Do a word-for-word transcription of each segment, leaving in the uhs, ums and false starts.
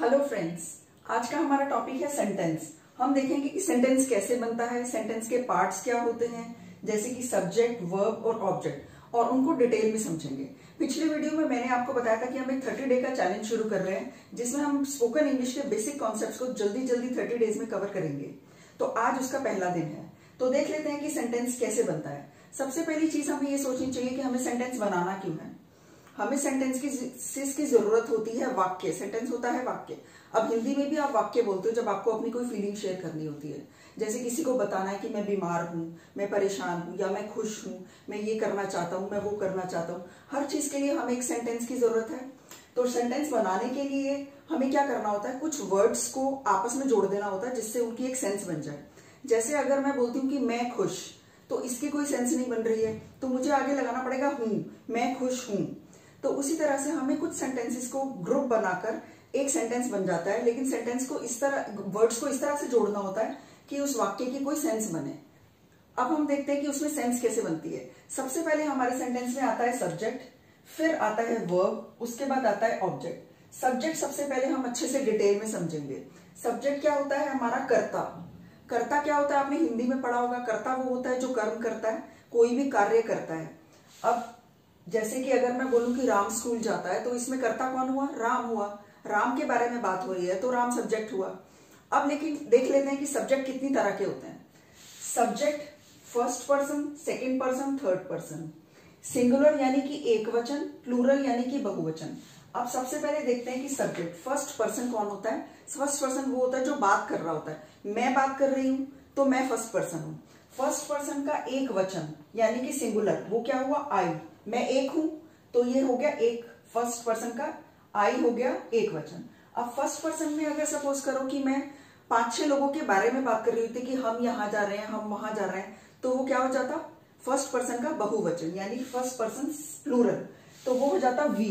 Hello friends, आज का हमारा टॉपिक है सेंटेंस। हम देखेंगे कि सेंटेंस कैसे बनता है, सेंटेंस के पार्ट्स क्या होते हैं, जैसे कि सब्जेक्ट, वर्ब और ऑब्जेक्ट, और उनको डिटेल में समझेंगे। पिछले वीडियो में मैंने आपको बताया था कि हम एक थर्टी डे का चैलेंज शुरू कर रहे हैं, जिसमें हम स्पोकन इंग्लिश के बेसिक कॉन्सेप्ट्स को जल्दी जल्दी थर्टी डेज में कवर करेंगे। तो आज उसका पहला दिन है, तो देख लेते हैं कि सेंटेंस कैसे बनता है। सबसे पहली चीज हमें ये सोचनी चाहिए कि हमें सेंटेंस बनाना क्यों है। हमें सेंटेंस की की जरूरत होती है। वाक्य, सेंटेंस होता है वाक्य। अब हिंदी में भी आप वाक्य बोलते हो जब आपको अपनी कोई फीलिंग शेयर करनी होती है, जैसे किसी को बताना है कि मैं बीमार हूं, मैं परेशान हूं, या मैं खुश हूं, मैं ये करना चाहता हूं, मैं वो करना चाहता हूं। हर चीज के लिए हमें एक सेंटेंस की जरूरत है। तो सेंटेंस बनाने के लिए हमें क्या करना होता है, कुछ वर्ड्स को आपस में जोड़ देना होता है जिससे उनकी एक सेंस बन जाए। जैसे अगर मैं बोलती हूँ कि मैं खुश, तो इसकी कोई सेंस नहीं बन रही है, तो मुझे आगे लगाना पड़ेगा हूं, मैं खुश हूं। तो उसी तरह से हमें कुछ सेंटेंसेस को ग्रुप बनाकर एक सेंटेंस बन जाता है, लेकिन सेंटेंस को इस तरह, वर्ड्स को इस तरह से जोड़ना होता है कि उस वाक्य की कोई सेंस बने। अब हम देखते हैं कि उसमें सेंस कैसे बनती है। सबसे पहले हमारे सेंटेंस में आता है सब्जेक्ट, फिर आता है वर्ब, उसके बाद आता है ऑब्जेक्ट। सब्जेक्ट सबसे पहले हम अच्छे से डिटेल में समझेंगे। सब्जेक्ट क्या होता है, हमारा कर्ता। कर्ता क्या होता है, आपने हिंदी में पढ़ा होगा। कर्ता वो होता है जो कर्म करता है, कोई भी कार्य करता है। अब जैसे कि अगर मैं बोलूं कि राम स्कूल जाता है, तो इसमें कर्ता कौन हुआ, राम हुआ। राम के बारे में बात हो रही है तो राम सब्जेक्ट हुआ। अब लेकिन देख लेते हैं कि सब्जेक्ट कितनी तरह के होते हैं। Subject first person, second person, third person, singular यानी कि एक वचन, प्लूरल यानी कि बहुवचन। अब सबसे पहले देखते हैं कि सब्जेक्ट फर्स्ट पर्सन कौन होता है। फर्स्ट पर्सन वो होता है जो बात कर रहा होता है। मैं बात कर रही हूं तो मैं फर्स्ट पर्सन हूं। फर्स्ट पर्सन का एक वचन यानी कि सिंगुलर, वो क्या हुआ, आई। मैं एक हूं तो ये हो गया एक, फर्स्ट पर्सन का आई हो गया एक वचन। अब फर्स्ट पर्सन में अगर सपोज करो कि मैं पांच छह लोगों के बारे में बात कर रही थी कि हम यहां जा रहे हैं, हम वहां जा रहे हैं, तो वो क्या हो जाता, फर्स्ट पर्सन का बहुवचन यानी फर्स्ट पर्सन प्लूरल, तो वो हो जाता वी।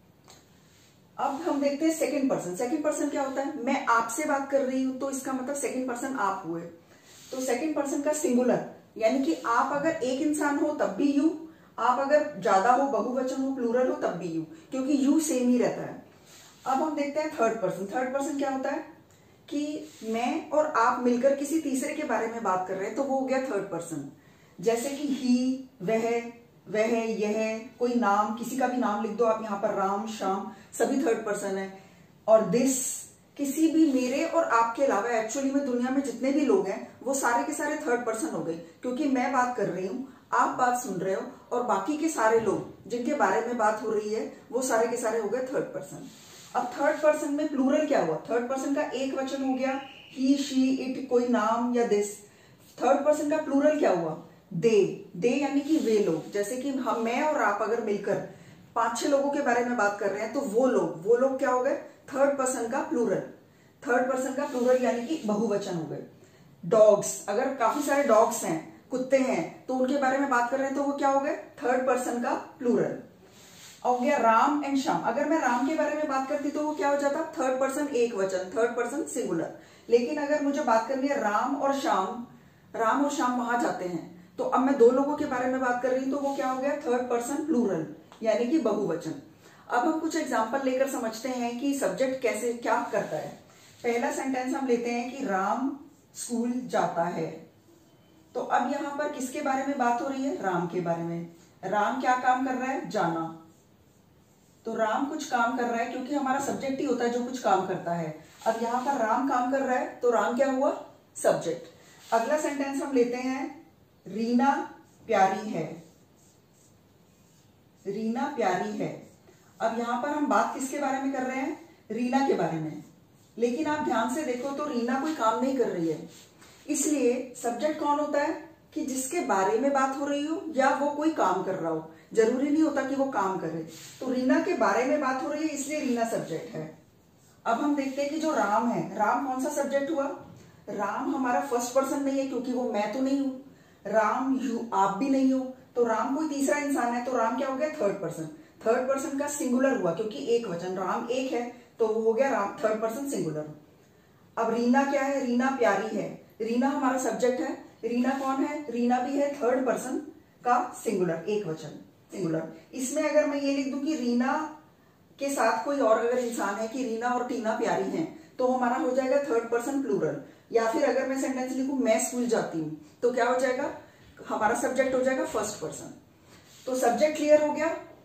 अब हम देखते हैं सेकंड पर्सन। सेकंड पर्सन क्या होता है, मैं आपसे बात कर रही हूं तो इसका मतलब सेकंड पर्सन आप हुए। तो सेकंड पर्सन का सिंगुलर यानी कि आप अगर एक इंसान हो तब भी यू, आप अगर ज्यादा हो, बहुवचन हो, प्लूरल हो तब भी यू, क्योंकि यू सेम ही रहता है। अब हम देखते हैं थर्ड पर्सन। थर्ड पर्सन क्या होता है कि मैं और आप मिलकर किसी तीसरे के बारे में बात कर रहे हैं, तो वो हो गया थर्ड पर्सन। जैसे कि ही, वह, वह, यह, कोई नाम, किसी का भी नाम लिख दो आप यहाँ पर, राम, श्याम, सभी थर्ड पर्सन है। और दिस, किसी भी मेरे और आपके अलावा एक्चुअली में दुनिया में जितने भी लोग हैं वो सारे के सारे थर्ड पर्सन हो गए, क्योंकि मैं बात कर रही हूँ, आप बात सुन रहे हो, और बाकी के सारे लोग जिनके बारे में बात हो रही है वो सारे के सारे हो गए थर्ड पर्सन। अब थर्ड पर्सन में प्लूरल क्या हुआ, थर्ड पर्सन का एक वचन हो गया ही, शी, इट, कोई नाम या दिस। थर्ड पर्सन का प्लूरल क्या हुआ, दे। दे यानी कि वे लोग। जैसे कि हम, मैं और आप अगर मिलकर पांच छह लोगों के बारे में बात कर रहे हैं, तो वो लोग, वो लोग क्या हो गए, थर्ड पर्सन का प्लूरल। थर्ड पर्सन का प्लूरल यानी कि बहुवचन हो गए। डॉग्स, अगर काफी सारे डॉग्स हैं, कुत्ते हैं, तो उनके बारे में बात कर रहे हैं तो वो क्या हो गए, थर्ड पर्सन का प्लूरल। हो गया राम एंड श्याम। अगर मैं राम के बारे में बात करती तो वो क्या हो जाता, थर्ड पर्सन एक वचन, थर्ड पर्सन सिंगुलर। लेकिन अगर मुझे बात करनी है राम और श्याम, राम और श्याम वहां जाते हैं, तो अब मैं दो लोगों के बारे में बात कर रही हूं तो वो क्या हो गया, थर्ड पर्सन प्लूरल यानी कि बहुवचन। अब हम कुछ एग्जाम्पल लेकर समझते हैं कि सब्जेक्ट कैसे क्या करता है। पहला सेंटेंस हम लेते हैं कि राम स्कूल जाता है। तो अब यहां पर किसके बारे में बात हो रही है, राम के बारे में। राम क्या काम कर रहा है, जाना। तो राम कुछ काम कर रहा है, क्योंकि हमारा सब्जेक्ट ही होता है जो कुछ काम करता है। अब यहां पर राम काम कर रहा है तो राम क्या हुआ, सब्जेक्ट। अगला सेंटेंस हम लेते हैं, रीना प्यारी है। रीना प्यारी है। अब यहां पर हम बात किसके बारे में कर रहे हैं, रीना के बारे में। लेकिन आप ध्यान से देखो तो रीना कोई काम नहीं कर रही है, इसलिए सब्जेक्ट कौन होता है कि जिसके बारे में बात हो रही हो या वो कोई काम कर रहा हो। जरूरी नहीं होता कि वो काम करे। तो रीना के बारे में बात हो रही है इसलिए रीना सब्जेक्ट है। अब हम देखते हैं कि जो राम है, राम कौन सा सब्जेक्ट हुआ, राम हमारा फर्स्ट पर्सन नहीं है, क्योंकि वो मैं तो नहीं हूं, राम यू आप भी नहीं हो, तो राम कोई तीसरा इंसान है, तो राम क्या हो गया, थर्ड पर्सन। थर्ड पर्सन का सिंगुलर हुआ क्योंकि एक वचन, राम एक है तो वो हो गया राम, थर्ड पर्सन सिंगुलर। अब रीना क्या है, रीना प्यारी है। रीना हमारा सब्जेक्ट है। रीना कौन है, रीना भी है थर्ड पर्सन का सिंगुलर, एक वचन सिंगुलर। इसमें अगर मैं ये लिख दूं कि रीना के साथ कोई और अगर इंसान है कि रीना और टीना प्यारी हैं, तो हमारा हो जाएगा थर्ड पर्सन प्लूरल। या फिर अगर मैं सेंटेंस लिखूं मैं स्कूल जाती हूं, तो क्या हो जाएगा, हमारा सब्जेक्ट हो जाएगा फर्स्ट पर्सन। तो सब्जेक्ट क्लियर हो गया।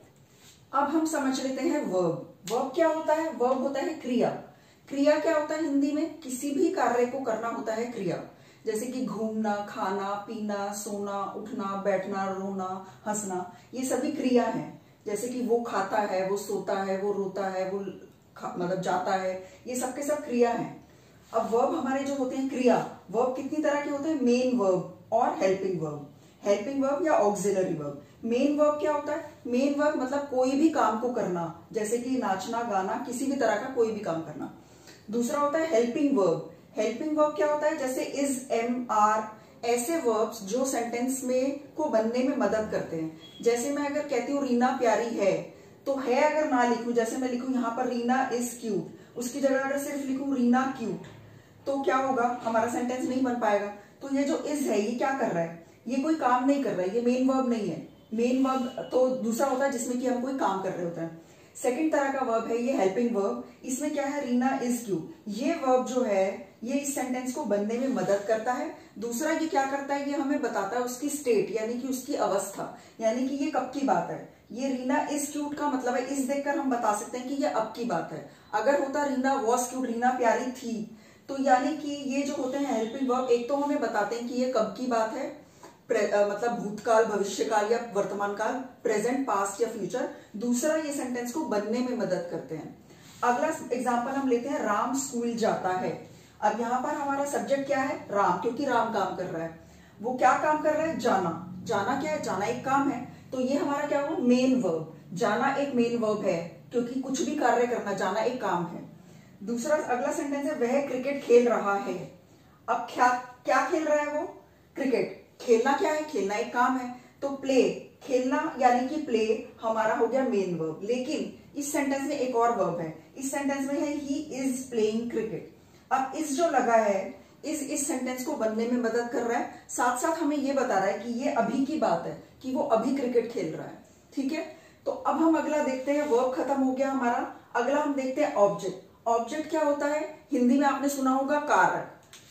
अब हम समझ लेते हैं वर्ब। वर्ब क्या होता है? वर्ब होता है क्रिया। क्रिया क्या होता है हिंदी में? किसी भी कार्य को करना होता है क्रिया। जैसे कि घूमना, खाना, पीना, सोना, उठना, बैठना, रोना, हंसना, ये सभी क्रिया हैं। जैसे कि वो खाता है, वो सोता है, वो रोता है, वो मतलब जाता है, ये सब के सब क्रिया हैं। अब वर्ब हमारे जो होते हैं क्रिया, वर्ब कितनी तरह के होते हैं? मेन वर्ब और हेल्पिंग वर्ब। हेल्पिंग वर्ब या ऑक्सिलरी वर्ब। मेन वर्ब क्या होता है? मेन वर्ब मतलब कोई भी काम को करना, जैसे कि नाचना, गाना, किसी भी तरह का कोई भी काम करना। दूसरा होता है हेल्पिंग वर्ब। हेल्पिंग वर्ब क्या होता है? जैसे इज, एम, आर, ऐसे वर्ब्स जो सेंटेंस में को बनने में मदद करते हैं। जैसे मैं अगर कहती हूँ रीना प्यारी है, तो है अगर ना लिखूं, जैसे मैं लिखूं यहाँ पर रीना इज क्यूट, उसकी जगह अगर सिर्फ लिखूं रीना क्यूट, तो क्या होगा, हमारा सेंटेंस नहीं बन पाएगा। तो ये जो इज है ये क्या कर रहा है? ये कोई काम नहीं कर रहा है, ये मेन वर्ब नहीं है। मेन वर्ब तो दूसरा होता है जिसमें कि हम कोई काम कर रहे होते हैं। सेकंड तरह का वर्ब है ये हेल्पिंग वर्ब। इसमें क्या है? Reena is cute. ये वर्ब जो है ये इस सेंटेंस को बनने में मदद करता है। दूसरा ये क्या करता है? ये हमें बताता है उसकी स्टेट, यानी कि उसकी अवस्था, यानी कि ये कब की बात है। ये रीना इज क्यूट का मतलब है इस देखकर हम बता सकते हैं कि ये अब की बात है। अगर होता रीना वॉज क्यूट, रीना प्यारी थी, तो यानी कि ये जो होते हैं हेल्पिंग वर्ब, एक तो हमें बताते हैं कि ये कब की बात है, आ, मतलब भूतकाल, भविष्यकाल या वर्तमान काल, प्रेजेंट, पास्ट या फ्यूचर। दूसरा ये सेंटेंस को बनने में मदद करते हैं। अगला एग्जांपल हम लेते हैं, राम स्कूल जाता है। अब यहाँ पर हमारा सब्जेक्ट क्या है? राम, क्योंकि राम काम कर रहा है। वो क्या काम कर रहा है? जाना। जाना क्या है? जाना एक काम है। तो ये हमारा क्या हुआ? Main verb. जाना एक मेन वर्ब है, क्योंकि कुछ भी कार्य करना, जाना एक काम है। दूसरा अगला सेंटेंस है, वह क्रिकेट खेल रहा है। अब क्या क्या खेल रहा है वो? क्रिकेट। खेलना क्या है? खेलना एक काम है। तो प्ले, खेलना यानी कि प्ले हमारा हो गया मेन वर्ब। लेकिन इस सेंटेंस में एक और वर्ब है। इस सेंटेंस में है ही इज प्लेइंग क्रिकेट। अब इस जो लगा है, इस इस सेंटेंस को बनने में मदद कर रहा है, साथ साथ हमें ये बता रहा है कि ये अभी की बात है, कि वो अभी क्रिकेट खेल रहा है। ठीक है, तो अब हम अगला देखते हैं। वर्ब खत्म हो गया हमारा। अगला हम देखते हैं ऑब्जेक्ट। ऑब्जेक्ट क्या होता है? हिंदी में आपने सुना होगा कारक।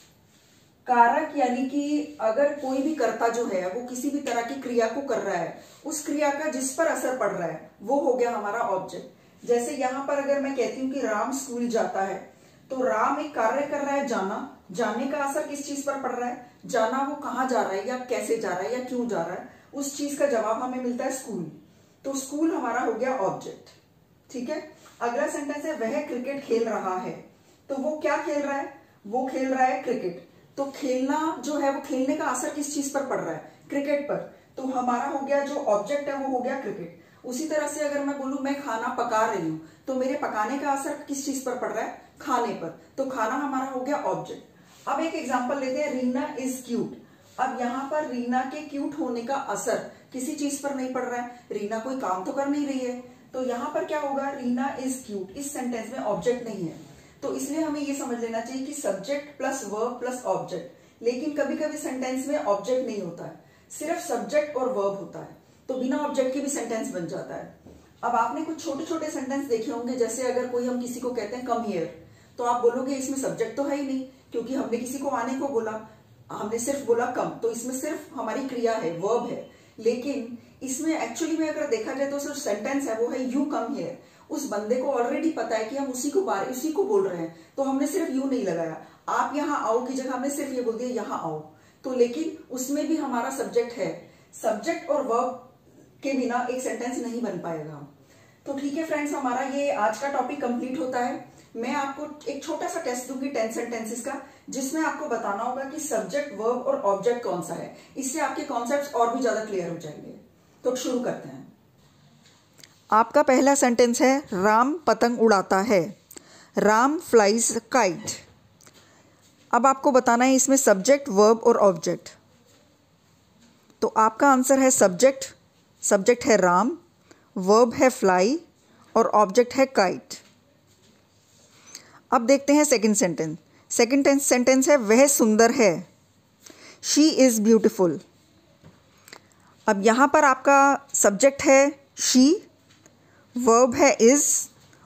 कारक यानी कि अगर कोई भी कर्ता जो है वो किसी भी तरह की क्रिया को कर रहा है, उस क्रिया का जिस पर असर पड़ रहा है वो हो गया हमारा ऑब्जेक्ट। जैसे यहां पर अगर मैं कहती हूँ कि राम स्कूल जाता है, तो राम एक कार्य कर रहा है, जाना। जाने का असर किस चीज पर पड़ रहा है? जाना वो कहाँ जा रहा है, या कैसे जा रहा है, या क्यों जा रहा है, उस चीज का जवाब हमें मिलता है स्कूल। तो स्कूल हमारा हो गया ऑब्जेक्ट। ठीक है, अगला सेंटेंस है, वह क्रिकेट खेल रहा है। तो वो क्या खेल रहा है? वो खेल रहा है क्रिकेट। तो खेलना जो है, वो खेलने का असर किस चीज पर पड़ रहा है? क्रिकेट पर। तो हमारा हो गया जो ऑब्जेक्ट है वो हो गया क्रिकेट। उसी तरह से अगर मैं बोलूं मैं खाना पका रही हूं, तो मेरे पकाने का असर किस चीज पर पड़ रहा है? खाने पर। तो खाना हमारा हो गया ऑब्जेक्ट। अब एक एग्जांपल लेते हैं, रीना इज क्यूट। अब यहाँ पर रीना के क्यूट होने का असर किसी चीज पर नहीं पड़ रहा है, रीना कोई काम तो कर नहीं रही है। तो यहाँ पर क्या होगा? Reena is cute. इस सेंटेंस में ऑब्जेक्ट नहीं है, तो इसलिए हमें ये समझ लेना चाहिए कि subject plus verb plus object. लेकिन कभी कभी सेंटेंस में ऑब्जेक्ट नहीं होता है, सिर्फ सब्जेक्ट और वर्ब होता है, तो बिना ऑब्जेक्ट के भी सेंटेंस बन जाता है। अब आपने कुछ छोटे छोटे सेंटेंस देखे होंगे, जैसे अगर कोई हम किसी को कहते हैं कम हियर, तो आप बोलोगे इसमें सब्जेक्ट तो है ही नहीं, क्योंकि हमने किसी को आने को बोला, हमने सिर्फ बोला कम, तो इसमें सिर्फ हमारी क्रिया है, वर्ब है। लेकिन इसमें एक्चुअली में अगर देखा जाए तो सिर्फ सेंटेंस है वो है यू कम हियर। उस बंदे को ऑलरेडी पता है कि हम उसी को बारे उसी को बोल रहे हैं, तो हमने सिर्फ यू नहीं लगाया। आप यहाँ आओ की जगह हमने सिर्फ ये बोल दिया यहाँ आओ। तो लेकिन उसमें भी हमारा सब्जेक्ट है। सब्जेक्ट और वर्ब के बिना एक सेंटेंस नहीं बन पाएगा। तो ठीक है फ्रेंड्स, हमारा ये आज का टॉपिक कंप्लीट होता है। मैं आपको एक छोटा सा टेस्ट दूंगी टेन सेंटेंसेस का, जिसमें आपको बताना होगा कि सब्जेक्ट, वर्ब और ऑब्जेक्ट कौन सा है। इससे आपके कॉन्सेप्ट्स और भी ज्यादा क्लियर हो जाएंगे। तो शुरू करते हैं। आपका पहला सेंटेंस है, राम पतंग उड़ाता है। Ram flies kite. अब आपको बताना है इसमें सब्जेक्ट, वर्ब और ऑब्जेक्ट। तो आपका आंसर है सब्जेक्ट। सब्जेक्ट है राम, वर्ब है फ्लाई और ऑब्जेक्ट है काइट। अब देखते हैं सेकंड सेंटेंस। सेकंड सेंटेंस है, वह सुंदर है। She is beautiful. अब यहाँ पर आपका सब्जेक्ट है शी, वर्ब है इज़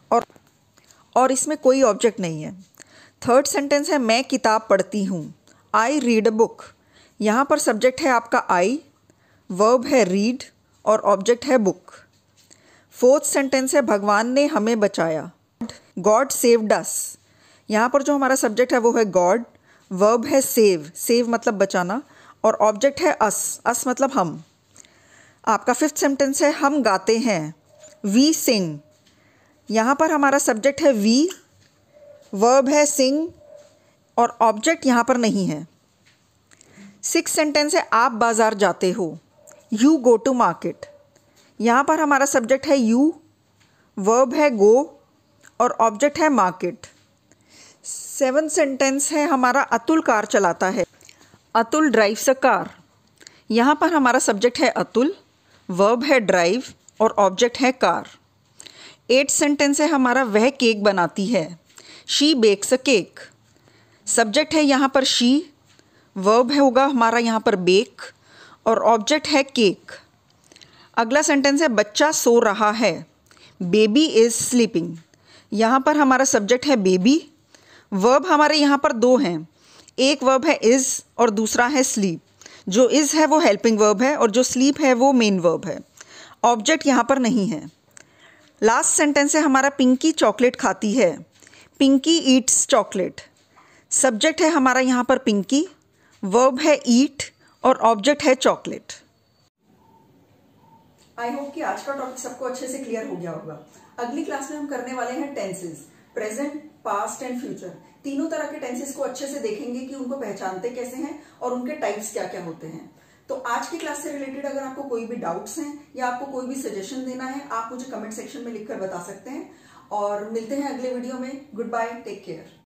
और इसमें कोई ऑब्जेक्ट नहीं है। थर्ड सेंटेंस है मैं किताब पढ़ती हूँ, आई रीड अ बुक। यहाँ पर सब्जेक्ट है आपका आई, वर्ब है रीड और ऑब्जेक्ट है बुक। फोर्थ सेंटेंस है भगवान ने हमें बचाया, गॉड सेव्ड अस। यहाँ पर जो हमारा सब्जेक्ट है वो है गॉड, वर्ब है सेव, सेव मतलब बचाना और ऑब्जेक्ट है अस, अस मतलब हम। आपका फिफ्थ सेंटेंस है हम गाते हैं, वी सिंग। यहाँ पर हमारा सब्जेक्ट है वी, वर्ब है सिंग और ऑब्जेक्ट यहाँ पर नहीं है। सिक्स सेंटेंस है आप बाज़ार जाते हो, यू गो टू मार्केट। यहाँ पर हमारा सब्जेक्ट है यू, वर्ब है गो और ऑब्जेक्ट है मार्केट। सेवन सेंटेंस है हमारा अतुल कार चलाता है, अतुल ड्राइव्स अ कार। यहाँ पर हमारा सब्जेक्ट है अतुल, वर्ब है ड्राइव और ऑब्जेक्ट है कार। एट सेंटेंस है हमारा वह केक बनाती है, she bakes a cake. Subject है यहाँ पर शी, वर्ब है होगा हमारा यहाँ पर बेक और ऑब्जेक्ट है केक। अगला सेंटेंस है बच्चा सो रहा है, बेबी इज़ स्लीपिंग। यहाँ पर हमारा सब्जेक्ट है बेबी, वर्ब हमारे यहाँ पर दो हैं, एक वर्ब है इज़ और दूसरा है स्लीप। जो इज़ है वो हेल्पिंग वर्ब है और जो स्लीप है वो मेन वर्ब है। ऑब्जेक्ट यहाँ पर नहीं है। लास्ट सेंटेंस है हमारा पिंकी चॉकलेट खाती है, पिंकी ईट्स चॉकलेट। सब्जेक्ट है हमारा यहाँ पर पिंकी, वर्ब है ईट और ऑब्जेक्ट है चॉकलेट। आई होप कि आज का टॉपिक सबको अच्छे से क्लियर हो गया होगा। अगली क्लास में हम करने वाले हैं tenses, present, past and future. तीनों तरह के टेंसेस को अच्छे से देखेंगे कि उनको पहचानते कैसे हैं और उनके टाइप्स क्या क्या होते हैं। तो आज की क्लास से रिलेटेड अगर आपको कोई भी डाउट्स हैं या आपको कोई भी सजेशन देना है, आप मुझे कमेंट सेक्शन में लिखकर बता सकते हैं। और मिलते हैं अगले वीडियो में। Good bye, take care.